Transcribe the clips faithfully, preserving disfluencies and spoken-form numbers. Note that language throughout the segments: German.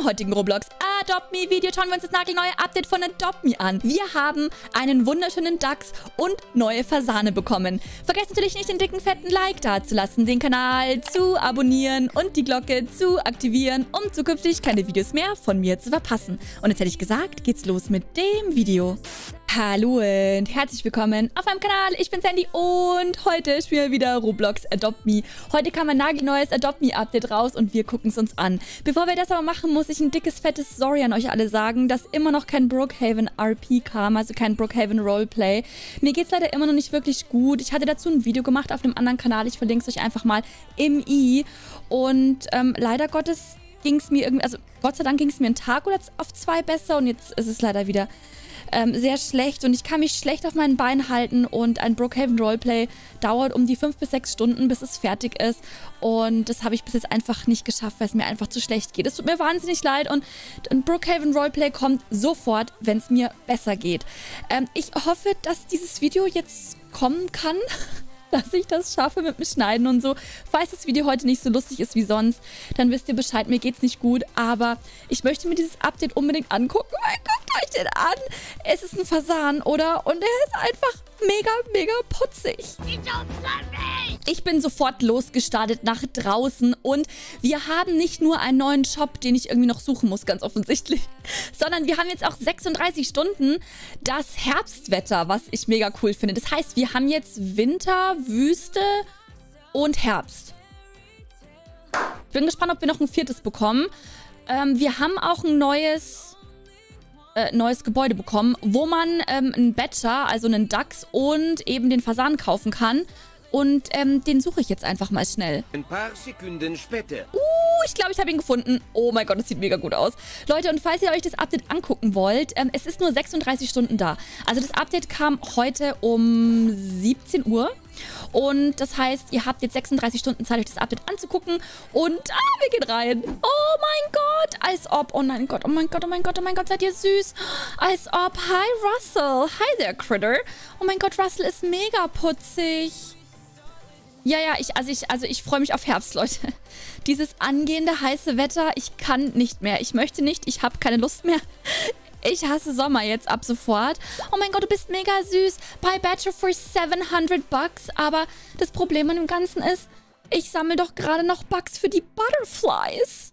heutigen Roblox Adopt Me Video schauen wir uns das nagelneue Update von Adopt Me an. Wir haben einen wunderschönen Dachs und neue Fasane bekommen. Vergesst natürlich nicht, den dicken, fetten Like da zu lassen, den Kanal zu abonnieren und die Glocke zu aktivieren, um zukünftig keine Videos mehr von mir zu verpassen. Und jetzt hätte ich gesagt, geht's los mit dem Video. Hallo und herzlich willkommen auf meinem Kanal. Ich bin Sandy und heute spielen wir wieder Roblox Adopt Me. Heute kam ein nagelneues Adopt Me Update raus und wir gucken es uns an. Bevor wir das aber machen, muss ich ein dickes, fettes Sorry an euch alle sagen, dass immer noch kein Brookhaven R P kam, also kein Brookhaven Roleplay. Mir geht es leider immer noch nicht wirklich gut. Ich hatte dazu ein Video gemacht auf einem anderen Kanal. Ich verlinke es euch einfach mal im i. Und ähm, leider Gottes ging es mir irgendwie, also Gott sei Dank ging es mir einen Tag oder auf zwei besser und jetzt ist es leider wieder Ähm, sehr schlecht und ich kann mich schlecht auf meinen Beinen halten und ein Brookhaven Roleplay dauert um die fünf bis sechs Stunden, bis es fertig ist und das habe ich bis jetzt einfach nicht geschafft, weil es mir einfach zu schlecht geht. Es tut mir wahnsinnig leid und ein Brookhaven Roleplay kommt sofort, wenn es mir besser geht. Ähm, ich hoffe, dass dieses Video jetzt kommen kann, dass ich das schaffe mit dem Schneiden und so. Falls das Video heute nicht so lustig ist wie sonst, dann wisst ihr Bescheid, mir geht's nicht gut, aber ich möchte mir dieses Update unbedingt angucken, weil guckt euch den an. Es ist ein Fasan, oder? Und er ist einfach mega, mega putzig. Ich bin sofort losgestartet nach draußen und wir haben nicht nur einen neuen Shop, den ich irgendwie noch suchen muss, ganz offensichtlich, sondern wir haben jetzt auch sechsunddreißig Stunden das Herbstwetter, was ich mega cool finde. Das heißt, wir haben jetzt Winter, Wüste und Herbst. Ich bin gespannt, ob wir noch ein viertes bekommen. Ähm, wir haben auch ein neues... Äh, neues Gebäude bekommen, wo man ähm, einen Badger, also einen Dachs und eben den Fasan kaufen kann. Und ähm, den suche ich jetzt einfach mal schnell. Ein paar Sekunden später. Uh, ich glaube, ich habe ihn gefunden. Oh mein Gott, das sieht mega gut aus. Leute, und falls ihr euch das Update angucken wollt, ähm, es ist nur sechsunddreißig Stunden da. Also das Update kam heute um siebzehn Uhr. Und das heißt, ihr habt jetzt sechsunddreißig Stunden Zeit, euch das Update anzugucken. Und, ah, wir gehen rein. Oh mein Gott, als ob, oh mein Gott, oh mein Gott, oh mein Gott, oh mein Gott, seid ihr süß. Als ob, hi Russell, hi there, Critter. Oh mein Gott, Russell ist mega putzig. Ja, ja, ich, also ich, also ich freue mich auf Herbst, Leute. Dieses angehende heiße Wetter, ich kann nicht mehr. Ich möchte nicht, ich habe keine Lust mehr. Ich hasse Sommer jetzt ab sofort. Oh mein Gott, du bist mega süß. Buy Badger for sevenhundred bucks. Aber das Problem an dem Ganzen ist, ich sammle doch gerade noch Bucks für die Butterflies.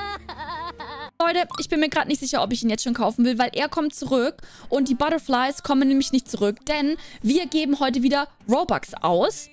Leute, ich bin mir gerade nicht sicher, ob ich ihn jetzt schon kaufen will, weil er kommt zurück und die Butterflies kommen nämlich nicht zurück, denn wir geben heute wieder Robux aus.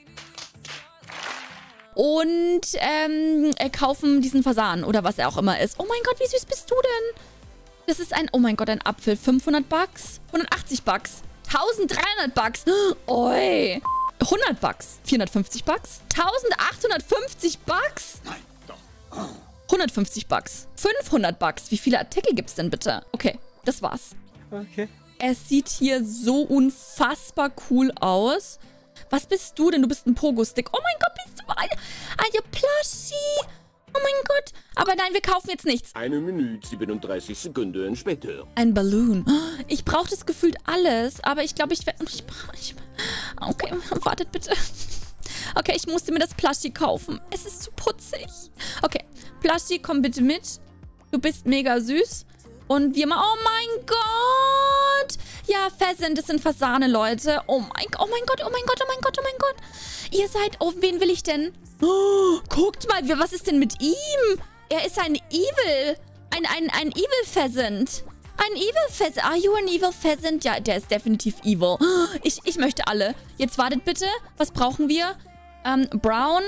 Und ähm, kaufen diesen Fasan oder was er auch immer ist. Oh mein Gott, wie süß bist du denn? Das ist ein, oh mein Gott, ein Apfel. fünfhundert Bucks, hundertachtzig Bucks, dreizehnhundert Bucks. Oi. hundert Bucks, vierhundertfünfzig Bucks, eintausendachthundertfünfzig Bucks. Nein, doch. hundertfünfzig Bucks, fünfhundert Bucks. Wie viele Artikel gibt's denn bitte? Okay, das war's. Okay. Es sieht hier so unfassbar cool aus. Was bist du denn? Du bist ein Pogo-Stick. Oh mein Gott, bist du ein, ein Plushie. Oh mein Gott. Aber nein, wir kaufen jetzt nichts. Eine Minute, siebenunddreißig Sekunden später. Ein Balloon. Ich brauche das gefühlt alles, aber ich glaube, ich werde... Ich, ich, okay, wartet bitte. Okay, ich musste mir das Plushie kaufen. Es ist zu putzig. Okay, Plushie, komm bitte mit. Du bist mega süß. Und wir mal... Oh mein Gott! Ja, Pheasant, das sind Fasane, Leute. Oh mein Gott, oh mein Gott, oh mein Gott, oh mein Gott, oh mein Gott. Ihr seid... Oh, wen will ich denn? Oh, guckt mal, was ist denn mit ihm? Er ist ein Evil. Ein, ein, ein Evil Pheasant. Ein Evil Pheasant. Are you an Evil Pheasant? Ja, der ist definitiv evil. Ich, ich möchte alle. Jetzt wartet bitte. Was brauchen wir? Ähm, Brown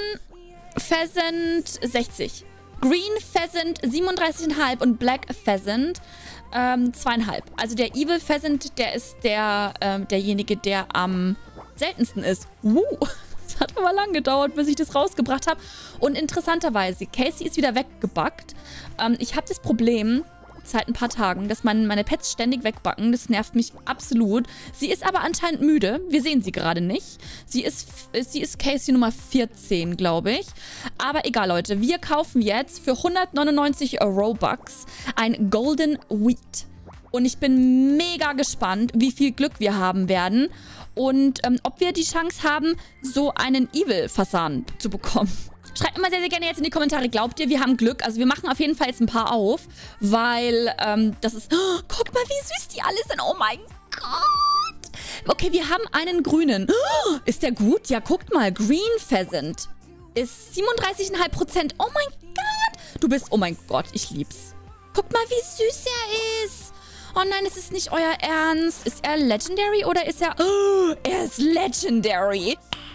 Pheasant sechzig. Green Pheasant siebenunddreißig Komma fünf und Black Pheasant ähm, zwei Komma fünf. Also der Evil Pheasant, der ist der, ähm, derjenige, der am seltensten ist. Uh, das hat aber lang gedauert, bis ich das rausgebracht habe. Und interessanterweise, Casey ist wieder weggebackt. Ähm, ich habe das Problem seit ein paar Tagen, dass mein, meine Pets ständig wegbacken. Das nervt mich absolut. Sie ist aber anscheinend müde. Wir sehen sie gerade nicht. Sie ist, sie ist Casey Nummer vierzehn, glaube ich. Aber egal, Leute. Wir kaufen jetzt für hundertneunundneunzig Robux ein Golden Wheat. Und ich bin mega gespannt, wie viel Glück wir haben werden. Und ähm, ob wir die Chance haben, so einen Evil Fasan zu bekommen. Schreibt mir mal sehr, sehr gerne jetzt in die Kommentare, glaubt ihr, wir haben Glück? Also wir machen auf jeden Fall jetzt ein paar auf, weil ähm, das ist... Oh, guck mal, wie süß die alle sind. Oh mein Gott. Okay, wir haben einen grünen. Oh, ist der gut? Ja, guckt mal. Green Pheasant ist siebenunddreißig Komma fünf Prozent. Oh mein Gott. Du bist... Oh mein Gott, ich lieb's. Guckt mal, wie süß er ist. Oh nein, es ist nicht euer Ernst. Ist er Legendary oder ist er... Oh, er ist Legendary.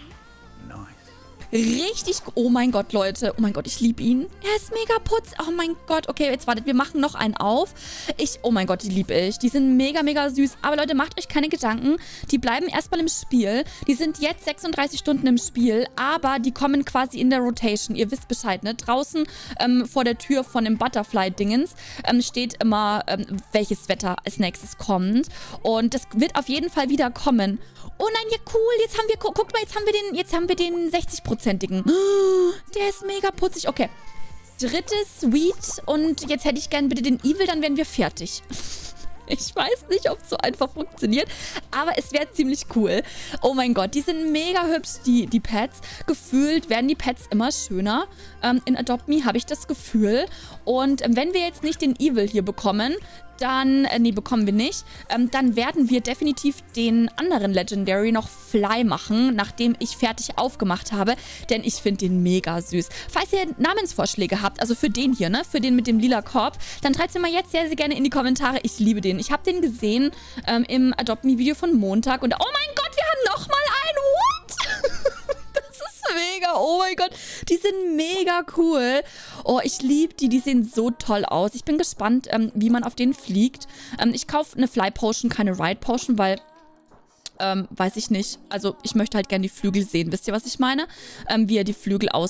Richtig... Oh mein Gott, Leute. Oh mein Gott, ich liebe ihn. Er ist mega putz. Oh mein Gott. Okay, jetzt wartet. Wir machen noch einen auf. Ich... Oh mein Gott, die liebe ich. Die sind mega, mega süß. Aber Leute, macht euch keine Gedanken. Die bleiben erstmal im Spiel. Die sind jetzt sechsunddreißig Stunden im Spiel. Aber die kommen quasi in der Rotation. Ihr wisst Bescheid, ne? Draußen ähm, vor der Tür von dem Butterfly-Dingens ähm, steht immer, ähm, welches Wetter als nächstes kommt. Und das wird auf jeden Fall wieder kommen. Oh nein, ja cool. Jetzt haben wir... Gu guckt mal, jetzt haben wir den... Jetzt haben wir den sechzig Prozentigen. Der ist mega putzig. Okay. Drittes Sweet. Und jetzt hätte ich gern bitte den Evil, dann wären wir fertig. Ich weiß nicht, ob es so einfach funktioniert, aber es wäre ziemlich cool. Oh mein Gott, die sind mega hübsch, die, die Pets. Gefühlt werden die Pets immer schöner. Ähm, in Adopt Me habe ich das Gefühl. Und ähm, wenn wir jetzt nicht den Evil hier bekommen, dann, äh, nee, bekommen wir nicht, ähm, dann werden wir definitiv den anderen Legendary noch Fly machen, nachdem ich fertig aufgemacht habe, denn ich finde den mega süß. Falls ihr Namensvorschläge habt, also für den hier, ne, für den mit dem lila Korb, dann schreibt es mir mal jetzt sehr, sehr gerne in die Kommentare. Ich liebe den. Ich habe den gesehen ähm, im Adopt Me Video von Montag und oh mein Gott, wir haben nochmal einen. What? Das ist mega. Oh mein Gott, die sind mega cool. Oh, ich liebe die. Die sehen so toll aus. Ich bin gespannt, ähm, wie man auf denen fliegt. Ähm, ich kaufe eine Fly Potion, keine Ride Potion, weil... Ähm, weiß ich nicht. Also, ich möchte halt gerne die Flügel sehen. Wisst ihr, was ich meine? Ähm, wie er die Flügel aus...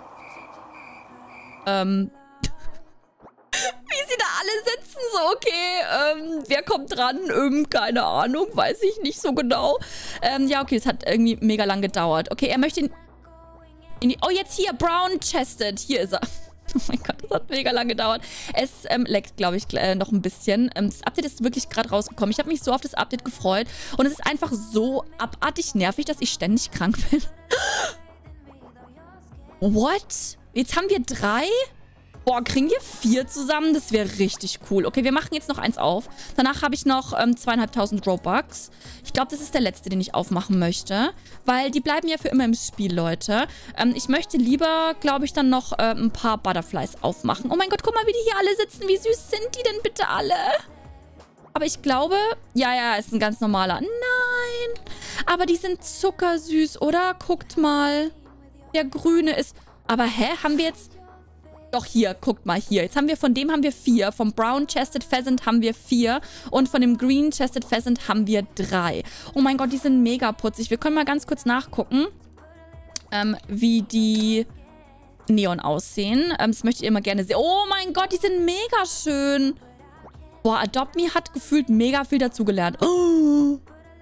Ähm... Wie sie da alle sitzen, so, okay, ähm, wer kommt dran? Ähm, keine Ahnung, weiß ich nicht so genau. Ähm, ja, okay, es hat irgendwie mega lang gedauert. Okay, er möchte in, in die, oh, jetzt hier, Brown Chested, hier ist er. Oh mein Gott, das hat mega lang gedauert. Es ähm, leckt, glaube ich, äh, noch ein bisschen. Ähm, das Update ist wirklich gerade rausgekommen. Ich habe mich so auf das Update gefreut. Und es ist einfach so abartig nervig, dass ich ständig krank bin. What? Jetzt haben wir drei? Boah, kriegen wir vier zusammen? Das wäre richtig cool. Okay, wir machen jetzt noch eins auf. Danach habe ich noch ähm, zweieinhalbtausend Robux. Ich glaube, das ist der letzte, den ich aufmachen möchte. Weil die bleiben ja für immer im Spiel, Leute. Ähm, ich möchte lieber, glaube ich, dann noch äh, ein paar Butterflies aufmachen. Oh mein Gott, guck mal, wie die hier alle sitzen. Wie süß sind die denn bitte alle? Aber ich glaube... Ja, ja, ist ein ganz normaler. Nein. Aber die sind zuckersüß, oder? Guckt mal. Der grüne ist... Aber hä? Haben wir jetzt... Doch, hier, guckt mal, hier. Jetzt haben wir, von dem haben wir vier. Vom Brown Chested Pheasant haben wir vier. Und von dem Green Chested Pheasant haben wir drei. Oh mein Gott, die sind mega putzig. Wir können mal ganz kurz nachgucken, ähm, wie die Neon aussehen. Ähm, das möchte ich immer gerne sehen. Oh mein Gott, die sind mega schön. Boah, Adopt Me hat gefühlt mega viel dazugelernt. Oh.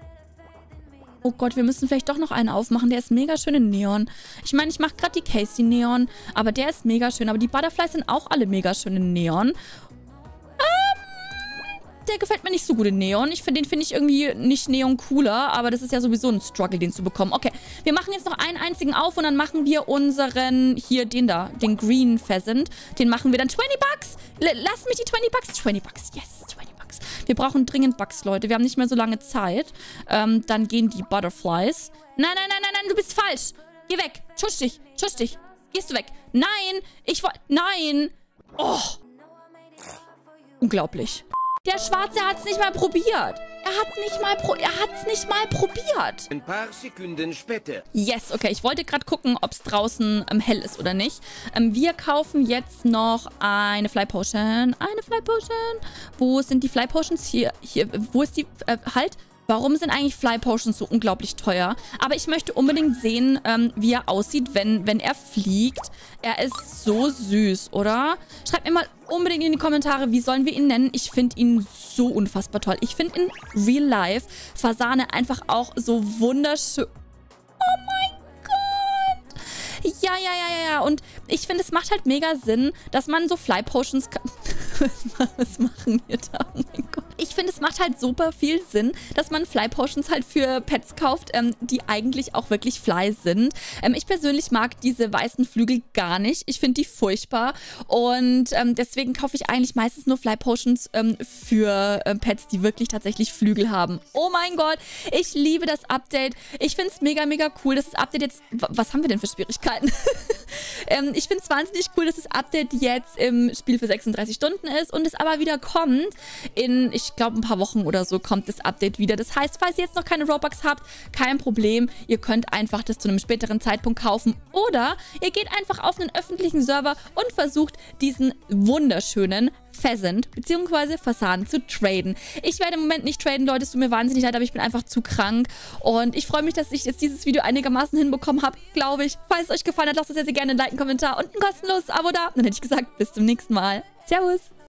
Oh Gott, wir müssen vielleicht doch noch einen aufmachen. Der ist mega schön in Neon. Ich meine, ich mache gerade die Casey Neon, aber der ist mega schön. Aber die Butterflies sind auch alle mega schön in Neon. Ähm, der gefällt mir nicht so gut in Neon. Ich finde, den finde ich irgendwie nicht Neon cooler, aber das ist ja sowieso ein Struggle, den zu bekommen. Okay, wir machen jetzt noch einen einzigen auf und dann machen wir unseren, hier, den da, den Green Pheasant. Den machen wir dann zwanzig Bucks. L lass mich die zwanzig Bucks. zwanzig Bucks, yes, zwanzig Bucks. Wir brauchen dringend Bucks, Leute. Wir haben nicht mehr so lange Zeit. Ähm, dann gehen die Butterflies. Nein, nein, nein, nein, nein, du bist falsch. Geh weg. Tschusch dich. Tschusch dich. Gehst du weg. Nein. Ich wollte... Nein. Oh. Unglaublich. Der Schwarze hat es nicht mal probiert. Er hat nicht mal pro... Er hat es nicht mal probiert. Ein paar Sekunden später. Yes, okay. Ich wollte gerade gucken, ob es draußen ähm, hell ist oder nicht. Ähm, wir kaufen jetzt noch eine Fly Potion. Eine Fly Potion. Wo sind die Fly Potions? Hier. Hier. Wo ist die... Äh, halt. Warum sind eigentlich Fly Potions so unglaublich teuer? Aber ich möchte unbedingt sehen, ähm, wie er aussieht, wenn, wenn er fliegt. Er ist so süß, oder? Schreibt mir mal unbedingt in die Kommentare, wie sollen wir ihn nennen? Ich finde ihn so unfassbar toll. Ich finde in Real Life Fasane einfach auch so wunderschön. Oh mein Gott! Ja, ja, ja, ja, ja. Und ich finde, es macht halt mega Sinn, dass man so Fly Potions kann. Was machen wir da? Oh mein Gott. Ich finde finde, es macht halt super viel Sinn, dass man Fly Potions halt für Pets kauft, ähm, die eigentlich auch wirklich Fly sind. Ähm, ich persönlich mag diese weißen Flügel gar nicht. Ich finde die furchtbar und ähm, deswegen kaufe ich eigentlich meistens nur Fly Potions ähm, für äh, Pets, die wirklich tatsächlich Flügel haben. Oh mein Gott, ich liebe das Update. Ich finde es mega, mega cool, dass das Update jetzt... Was haben wir denn für Schwierigkeiten? ähm, ich finde es wahnsinnig cool, dass das Update jetzt im Spiel für sechsunddreißig Stunden ist und es aber wieder kommt. In, ich glaube, ein paar Wochen oder so kommt das Update wieder. Das heißt, falls ihr jetzt noch keine Robux habt, kein Problem. Ihr könnt einfach das zu einem späteren Zeitpunkt kaufen oder ihr geht einfach auf einen öffentlichen Server und versucht, diesen wunderschönen Pheasant bzw. Fasan zu traden. Ich werde im Moment nicht traden, Leute, es tut mir wahnsinnig leid, aber ich bin einfach zu krank und ich freue mich, dass ich jetzt dieses Video einigermaßen hinbekommen habe, glaube ich. Falls es euch gefallen hat, lasst es sehr, sehr gerne ein Like, einen Kommentar und ein kostenloses Abo da. Dann hätte ich gesagt, bis zum nächsten Mal. Servus!